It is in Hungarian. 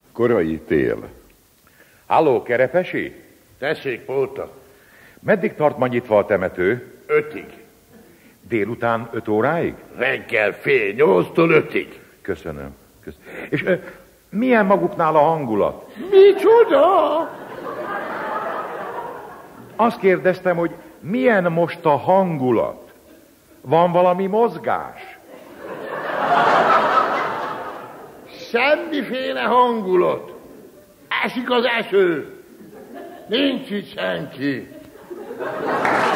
Korai tél. Halló, Kerepesi? Tessék, Póta. Meddig tart ma nyitva a temető? 5-ig. Délután 5 óráig? Reggel 7:30-tól 5-ig. Köszönöm. És milyen maguknál a hangulat? Micsoda? Azt kérdeztem, hogy milyen most a hangulat? Van valami mozgás? Semmiféle hangulat. Esik az eső. Nincs itt senki.